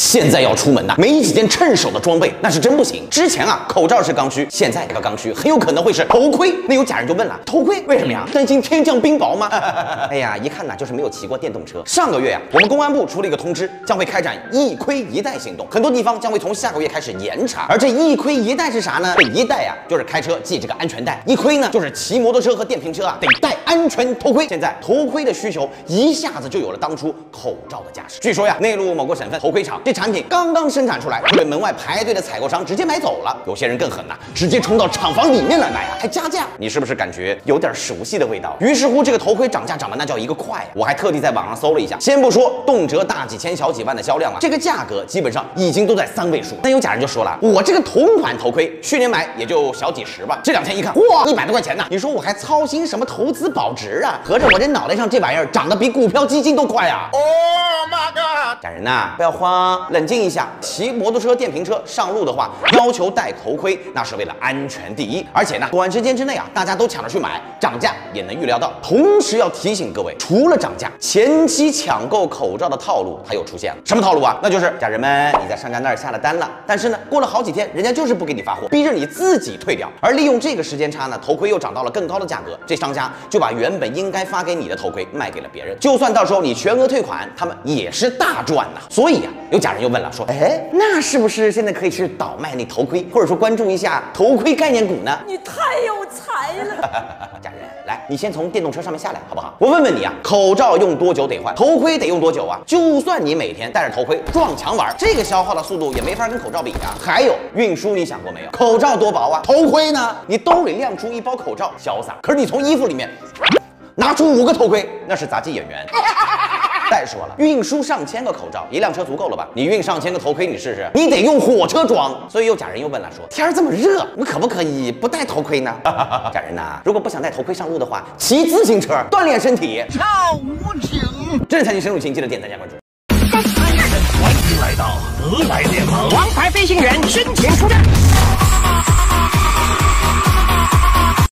现在要出门呐，没几件趁手的装备那是真不行。之前啊，口罩是刚需，现在这个刚需很有可能会是头盔。那有家人就问了，头盔为什么呀？担心天降冰雹吗？哎呀，一看呐就是没有骑过电动车。上个月呀，我们公安部出了一个通知，将会开展一盔一带行动，很多地方将会从下个月开始严查。而这一盔一带是啥呢？这一带呀，就是开车系这个安全带；一盔呢，就是骑摩托车和电瓶车啊得戴安全头盔。现在头盔的需求一下子就有了当初口罩的架势。据说呀，内陆某个省份头盔厂这产品刚刚生产出来，就被门外排队的采购商直接买走了。有些人更狠呐，直接冲到厂房里面来买啊，还加价。你是不是感觉有点熟悉的味道？于是乎，这个头盔涨价涨的那叫一个快。我还特地在网上搜了一下，先不说动辄大几千小几万的销量了，这个价格基本上已经都在3位数。但有家人就说了，我这个同款头盔去年买也就小几十吧，这2天一看，哇，100多块钱呢！你说我还操心什么投资保值啊？合着我这脑袋上这玩意儿涨得比股票基金都快啊！Oh my god！ 家人呐，不要慌，冷静一下。骑摩托车、电瓶车上路的话，要求戴头盔，那是为了安全第一。而且呢，短时间之内啊，大家都抢着去买，涨价也能预料到。同时要提醒各位，除了涨价，前期抢购口罩的套路它又出现了。什么套路啊？那就是家人们，你在商家那儿下了单了，但是呢，过了好几天，人家就是不给你发货，逼着你自己退掉。而利用这个时间差呢，头盔又涨到了更高的价格，这商家就把原本应该发给你的头盔卖给了别人。就算到时候你全额退款，他们也是大赚呐。所以啊，有家人又问了，说，哎，那是不是现在可以去倒卖那头盔，或者说关注一下头盔概念股呢？ 你太有才了。 家人，来，你先从电动车上面下来，好不好？我问问你啊，口罩用多久得换，头盔得用多久啊？就算你每天戴着头盔撞墙玩，这个消耗的速度也没法跟口罩比啊。还有运输，你想过没有？口罩多薄啊，头盔呢？你兜里亮出一包口罩，潇洒。可是你从衣服里面拿出5个头盔，那是杂技演员。再说了，运输上千个口罩，一辆车足够了吧？你运上千个头盔，你试试，你得用火车装。所以有家人又问了，说天儿这么热，我可不可以不戴头盔呢？家人呐，如果不想戴头盔上路的话，骑自行车锻炼身体。跳舞艇，这才是深入情，记得点赞加关注。 欢迎来到德莱联盟，王牌飞行员申请出战。